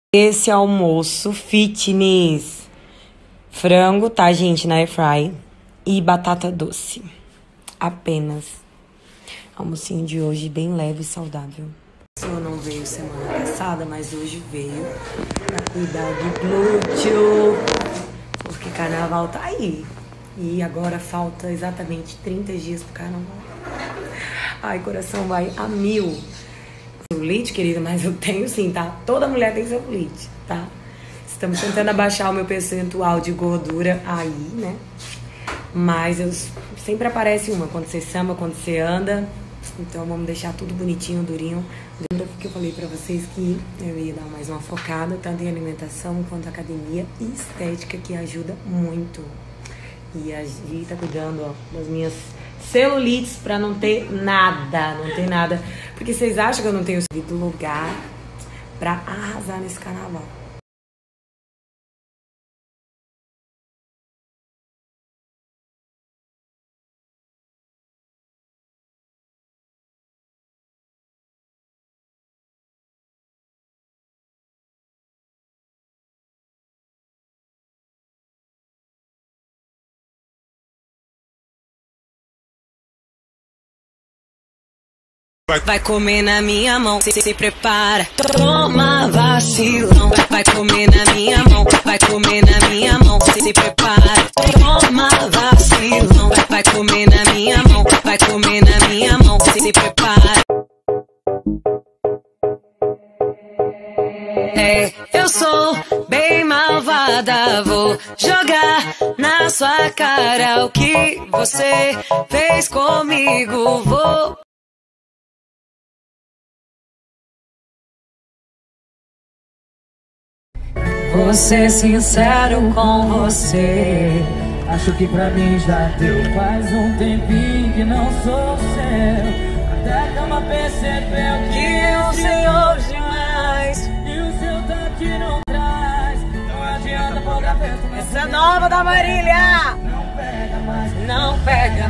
Esse almoço fitness. Frango, tá, gente, na airfry. E batata doce. Apenas. Almocinho de hoje bem leve e saudável. O senhor não veio semana passada, mas hoje veio pra cuidar do glúteo. Porque carnaval tá aí. E agora falta exatamente 30 dias pro carnaval. Ai, coração vai a 1000. Celulite, querida, mas eu tenho sim, tá? Toda mulher tem celulite, tá? Estamos tentando abaixar o meu percentual de gordura aí, né? Mas sempre aparece uma, quando você samba, quando você anda. Então vamos deixar tudo bonitinho, durinho. Lembra que eu falei pra vocês que eu ia dar mais uma focada, tanto em alimentação quanto academia e estética, que ajuda muito. E a Gi tá cuidando, ó, das minhas celulites pra não ter nada, Porque vocês acham que eu não tenho lugar pra arrasar nesse carnaval? Vai comer na minha mão, se prepara, toma vacilão. Vai comer na minha mão, vai comer na minha mão, se prepara, toma vacilão. Vai comer na minha mão, vai comer na minha mão, se prepara. É, eu sou bem malvada, vou jogar na sua cara o que você fez comigo, vou. Vou ser sincero com você. Acho que pra mim já deu. Faz um tempinho que não sou seu. Até a cama percebeu que eu sei hoje mais. E o seu toque não traz. Não adianta folgar perto. Essa é nova da Marília. Não pega mais. Não pega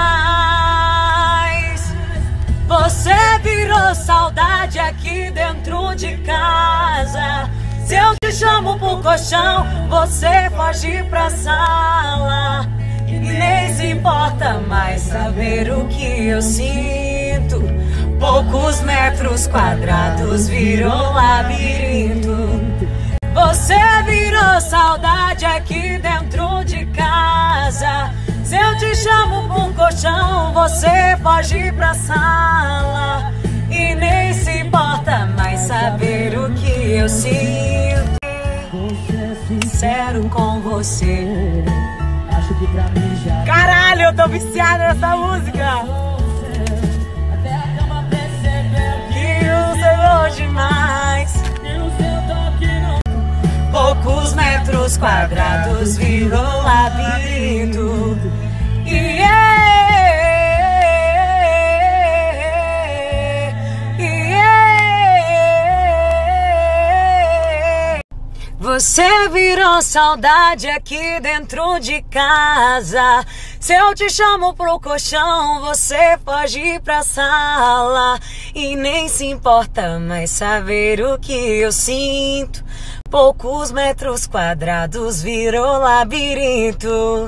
mais. Você virou saudade aqui dentro de casa. Se eu te chamo pro colchão, você foge pra sala. E nem se importa mais saber o que eu sinto. Poucos metros quadrados virou labirinto. Você virou saudade aqui dentro de casa. Se eu te chamo pro colchão, você foge pra sala. E nem se importa mais saber o que eu sinto. Sincero com você. Acho que pra mim já. Caralho, eu tô viciada nessa música. Até a cama percebeu Que eu sei hoje mais. que o seu toque não. Poucos metros quadrados virou labirinto. Você virou saudade aqui dentro de casa. Se eu te chamo pro colchão, você foge pra sala. E nem se importa mais saber o que eu sinto. Poucos metros quadrados virou labirinto.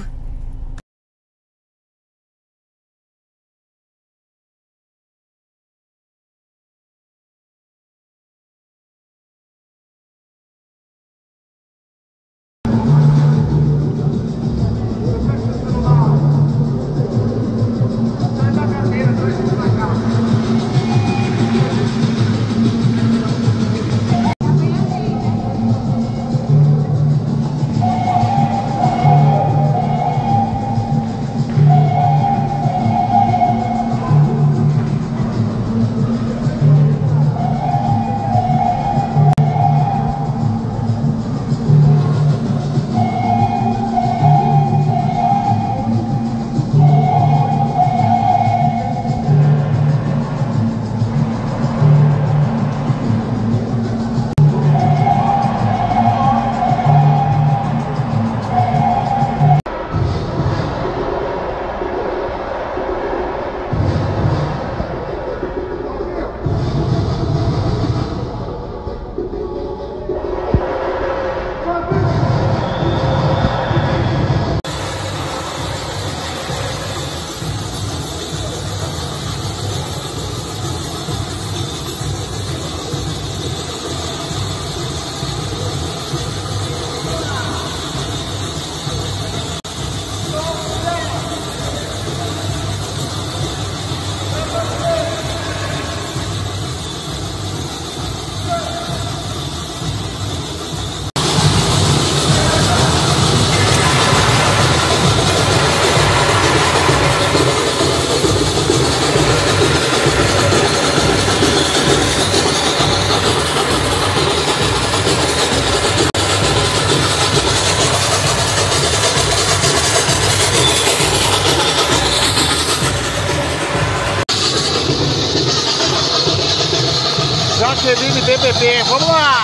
Jaqueline BBB, vamos lá!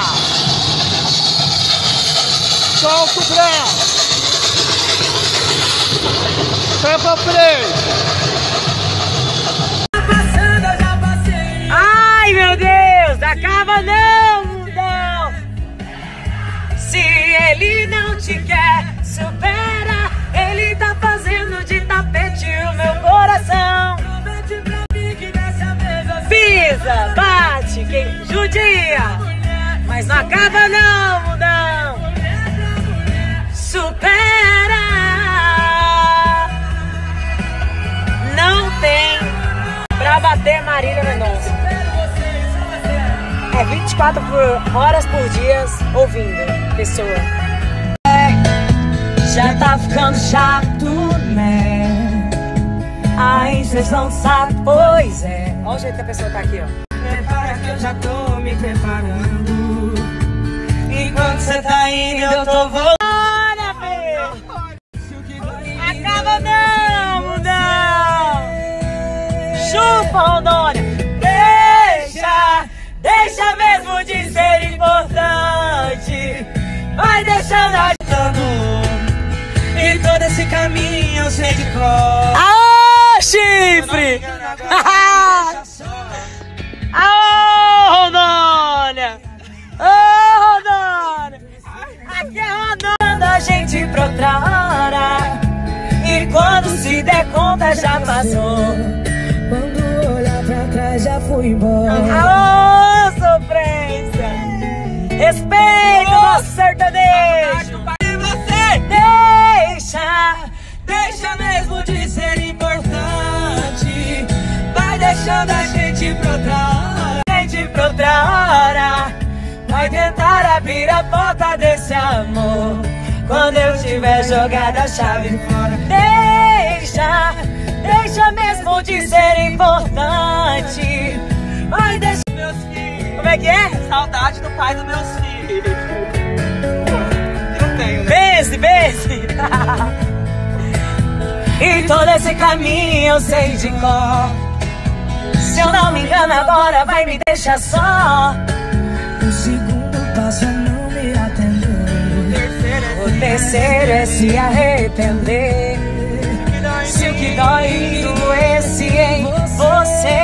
Solta o freio! Pé pra frente! Ai, meu Deus, acaba não, mundão. Se ele não te quer, supera. Ele tá fazendo de tapete o meu coração. Pisa, bate, quem judia, mas não acaba não, mundão. Supera. Não tem pra bater Marília Mendonça. É 24 horas por dia ouvindo pessoa. Já tá ficando chato, né? Ai, vocês não sabem, pois é. Olha o jeito que a pessoa tá aqui, ó. Prepara que eu já tô me preparando. Enquanto você tá indo, eu tô voltando. Olha, filho. Acaba não, mundão. Chupa, Rondônia. Deixa mesmo de ser importante. Vai deixando agitando. E todo esse caminho eu sei de cor. Aô, chifre! Aô, Rondônia! Ô, Rondônia! Aqui é Rondônia, a gente pra outra hora. E quando se der conta já passou. Quando olhar pra trás já fui embora. Aô, sofrência! Respeita o nosso sertanejo! E você deixa mesmo de ser importante. Vai deixando a gente pra outra hora. Vai tentar abrir a porta desse amor quando eu tiver jogado a chave fora. Deixa mesmo de ser importante. Vai deixar meus filhos. Como é que é? Saudade do pai dos meus filhos. Não tenho, né? Beijo. E todo esse caminho eu sei de cor. Se eu não me engano agora vai me deixar só. O segundo passo é não me atender. O terceiro é se arrepender. Se o que dói doesse em você.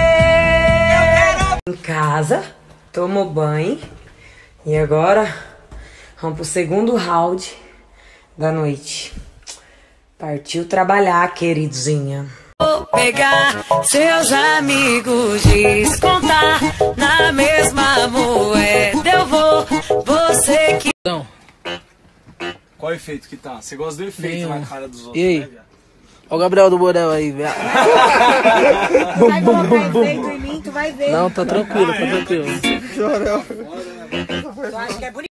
Em casa, tomo banho. E agora vamos pro segundo round da noite. Partiu trabalhar, queridinha. Vou pegar seus amigos, descontar na mesma moeda. Eu vou, você que... Não. Qual efeito que tá? Você gosta do efeito na cara dos outros, E aí? né, viado? Olha o Gabriel do Borel aí, velho. Vai colocar efeito em mim, tu vai ver. Não, tá tranquilo, tá tranquilo. Tu acha que é bonito?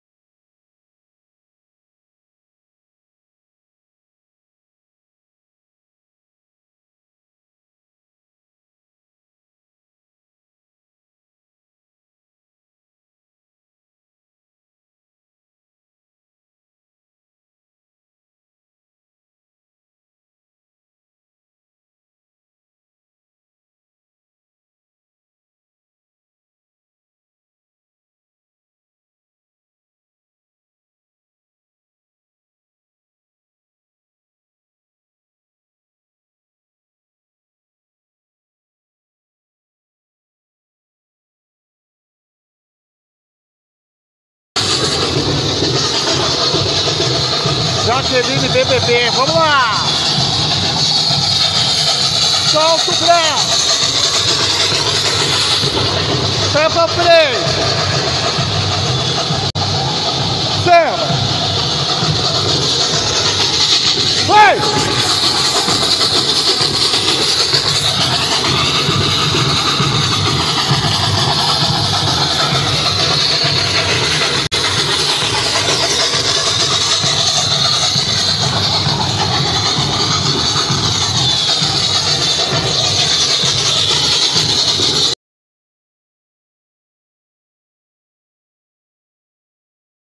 Jaqueline BBB, vamos lá! Solta o freio! Pé pra frente! Samba! Vai!